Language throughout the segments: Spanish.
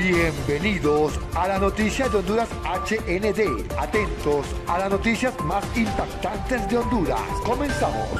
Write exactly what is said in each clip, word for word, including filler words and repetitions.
Bienvenidos a las noticias de Honduras H N D. Atentos a las noticias más impactantes de Honduras. Comenzamos.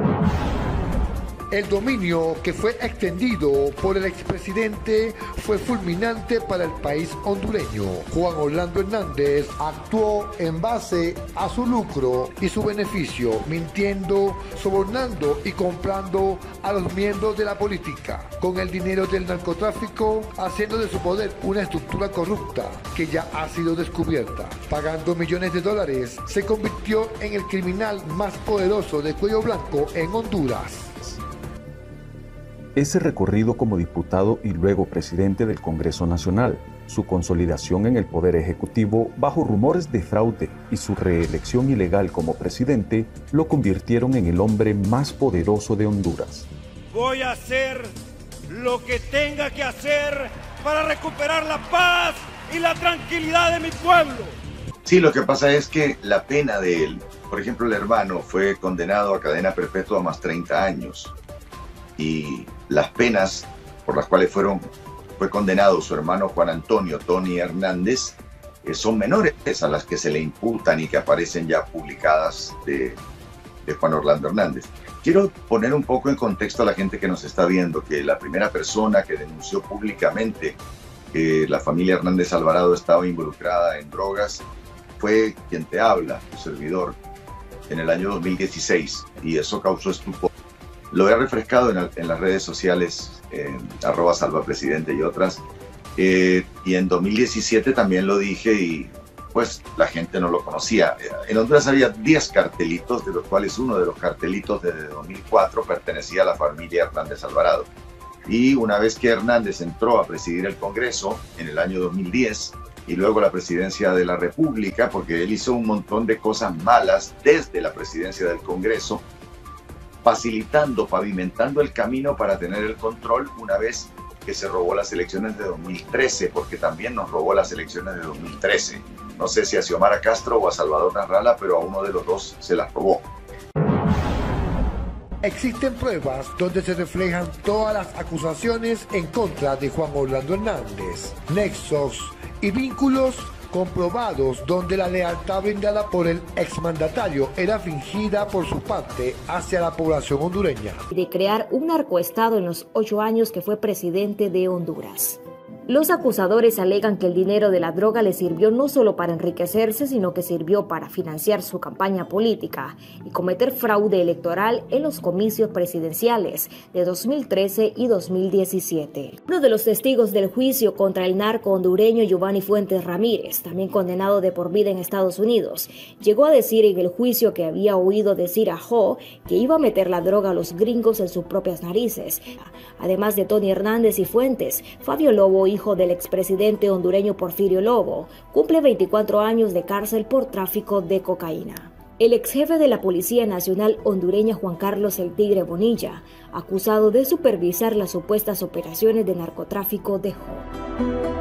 El dominio que fue extendido por el expresidente fue fulminante para el país hondureño. Juan Orlando Hernández actuó en base a su lucro y su beneficio, mintiendo, sobornando y comprando a los miembros de la política, con el dinero del narcotráfico, haciendo de su poder una estructura corrupta que ya ha sido descubierta. Pagando millones de dólares, se convirtió en el criminal más poderoso de cuello blanco en Honduras. Ese recorrido como diputado y luego presidente del Congreso Nacional, su consolidación en el Poder Ejecutivo bajo rumores de fraude y su reelección ilegal como presidente lo convirtieron en el hombre más poderoso de Honduras. Voy a hacer lo que tenga que hacer para recuperar la paz y la tranquilidad de mi pueblo. Sí, lo que pasa es que la pena de él, por ejemplo, el hermano fue condenado a cadena perpetua más treinta años. Y las penas por las cuales fueron, fue condenado su hermano Juan Antonio Tony Hernández eh, son menores a las que se le imputan y que aparecen ya publicadas de, de Juan Orlando Hernández. Quiero poner un poco en contexto a la gente que nos está viendo que la primera persona que denunció públicamente que la familia Hernández Alvarado estaba involucrada en drogas fue quien te habla, tu servidor, en el año dos mil dieciséis, y eso causó estupor. Lo he refrescado en, en las redes sociales, eh, arroba salvapresidente y otras. Eh, y en dos mil diecisiete también lo dije y pues la gente no lo conocía. En Honduras había diez cartelitos, de los cuales uno de los cartelitos desde dos mil cuatro pertenecía a la familia Hernández Alvarado. Y una vez que Hernández entró a presidir el Congreso en el año dos mil diez y luego la presidencia de la República, porque él hizo un montón de cosas malas desde la presidencia del Congreso, facilitando, pavimentando el camino para tener el control una vez que se robó las elecciones de dos mil trece, porque también nos robó las elecciones de dos mil trece. No sé si a Xiomara Castro o a Salvador Narrala, pero a uno de los dos se las robó. Existen pruebas donde se reflejan todas las acusaciones en contra de Juan Orlando Hernández, nexos y vínculos comprobados donde la lealtad brindada por el exmandatario era fingida por su parte hacia la población hondureña. De crear un narcoestado en los ocho años que fue presidente de Honduras. Los acusadores alegan que el dinero de la droga le sirvió no solo para enriquecerse, sino que sirvió para financiar su campaña política y cometer fraude electoral en los comicios presidenciales de dos mil trece y dos mil diecisiete. Uno de los testigos del juicio contra el narco hondureño Giovanni Fuentes Ramírez, también condenado de por vida en Estados Unidos, llegó a decir en el juicio que había oído decir a Jo que iba a meter la droga a los gringos en sus propias narices. Además de Tony Hernández y Fuentes, Fabio Lobo, hijo del expresidente hondureño Porfirio Lobo, cumple veinticuatro años de cárcel por tráfico de cocaína. El exjefe de la Policía Nacional hondureña Juan Carlos El Tigre Bonilla, acusado de supervisar las supuestas operaciones de narcotráfico de Jo.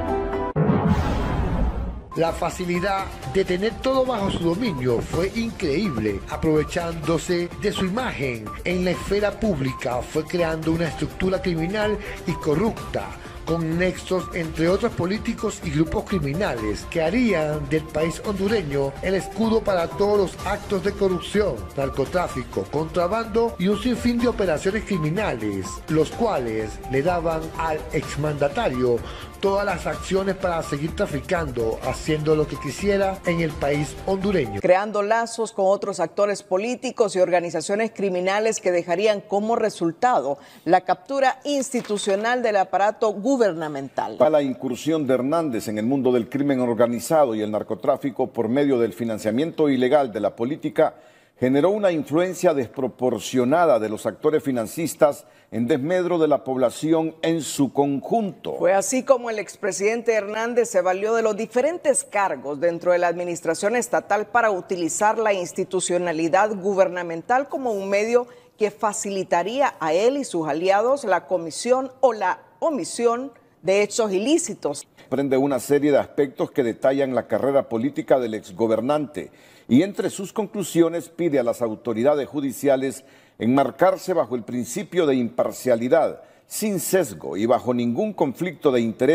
La facilidad de tener todo bajo su dominio fue increíble. Aprovechándose de su imagen en la esfera pública, fue creando una estructura criminal y corrupta, con nexos entre otros políticos y grupos criminales que harían del país hondureño el escudo para todos los actos de corrupción, narcotráfico, contrabando y un sinfín de operaciones criminales, los cuales le daban al exmandatario todas las acciones para seguir traficando, haciendo lo que quisiera en el país hondureño. Creando lazos con otros actores políticos y organizaciones criminales que dejarían como resultado la captura institucional del aparato gubernamental. Para la incursión de Hernández en el mundo del crimen organizado y el narcotráfico por medio del financiamiento ilegal de la política generó una influencia desproporcionada de los actores financistas en desmedro de la población en su conjunto. Fue así como el expresidente Hernández se valió de los diferentes cargos dentro de la administración estatal para utilizar la institucionalidad gubernamental como un medio que facilitaría a él y sus aliados la comisión o la omisión de hechos ilícitos. Prende una serie de aspectos que detallan la carrera política del exgobernante y entre sus conclusiones pide a las autoridades judiciales enmarcarse bajo el principio de imparcialidad, sin sesgo y bajo ningún conflicto de interés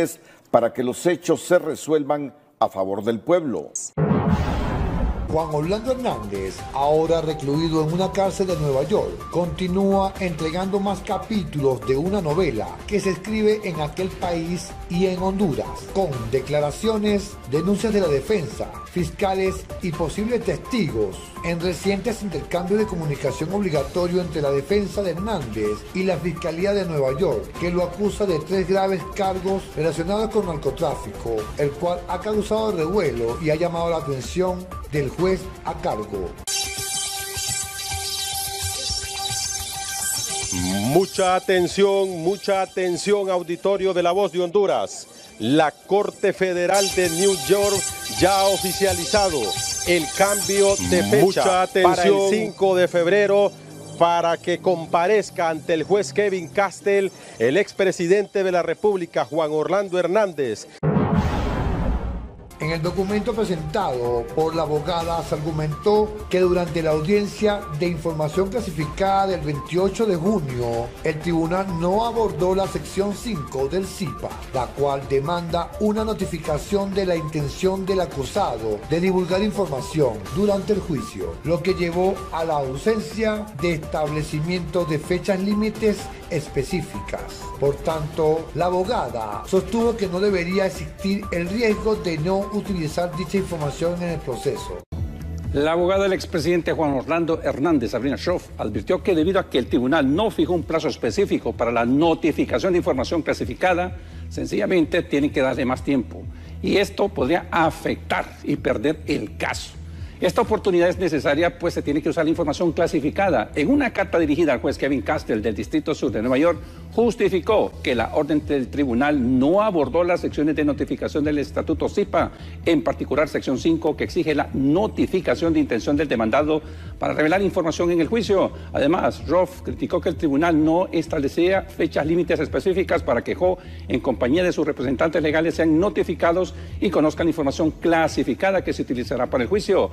para que los hechos se resuelvan a favor del pueblo. Juan Orlando Hernández, ahora recluido en una cárcel de Nueva York, continúa entregando más capítulos de una novela que se escribe en aquel país y en Honduras, con declaraciones, denuncias de la defensa, fiscales y posibles testigos en recientes intercambios de comunicación obligatorio entre la defensa de Hernández y la Fiscalía de Nueva York, que lo acusa de tres graves cargos relacionados con narcotráfico, el cual ha causado revuelo y ha llamado la atención del juez a cargo. Mucha atención, mucha atención, auditorio de La Voz de Honduras. La Corte Federal de New York ya ha oficializado el cambio de fecha mucha atención. Para el cinco de febrero para que comparezca ante el juez Kevin Castell el expresidente de la República, Juan Orlando Hernández. En el documento presentado por la abogada se argumentó que durante la audiencia de información clasificada del veintiocho de junio, el tribunal no abordó la sección cinco del C I P A, la cual demanda una notificación de la intención del acusado de divulgar información durante el juicio, lo que llevó a la ausencia de establecimiento de fechas límites específicas. Por tanto, la abogada sostuvo que no debería existir el riesgo de no utilizar dicha información en el proceso. La abogada del expresidente Juan Orlando Hernández, Sabrina Schoff, advirtió que debido a que el tribunal no fijó un plazo específico para la notificación de información clasificada, sencillamente tienen que darle más tiempo. Y esto podría afectar y perder el caso. Esta oportunidad es necesaria, pues se tiene que usar la información clasificada. En una carta dirigida al juez Kevin Castell del Distrito Sur de Nueva York, justificó que la orden del tribunal no abordó las secciones de notificación del Estatuto C I P A, en particular sección cinco, que exige la notificación de intención del demandado para revelar información en el juicio. Además, Roth criticó que el tribunal no establecía fechas límites específicas para que Ho, en compañía de sus representantes legales, sean notificados y conozcan la información clasificada que se utilizará para el juicio.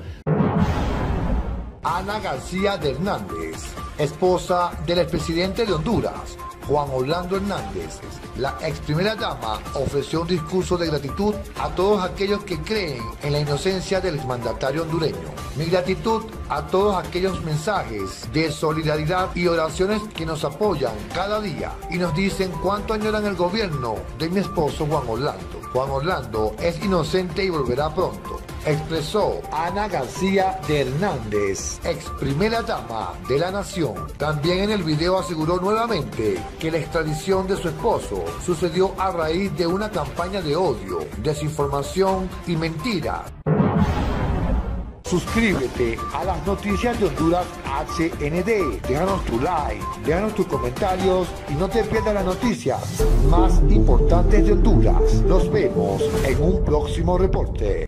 Ana García de Hernández, esposa del expresidente de Honduras, Juan Orlando Hernández, la ex primera dama, ofreció un discurso de gratitud a todos aquellos que creen en la inocencia del exmandatario hondureño. Mi gratitud a todos aquellos mensajes de solidaridad y oraciones que nos apoyan cada día y nos dicen cuánto añoran el gobierno de mi esposo Juan Orlando. Juan Orlando es inocente y volverá pronto, expresó Ana García de Hernández, ex primera dama de la nación. También en el video aseguró nuevamente que la extradición de su esposo sucedió a raíz de una campaña de odio, desinformación y mentira. Suscríbete a las noticias de Honduras H N D, déjanos tu like, déjanos tus comentarios y no te pierdas las noticias más importantes de Honduras. Nos vemos en un próximo reporte.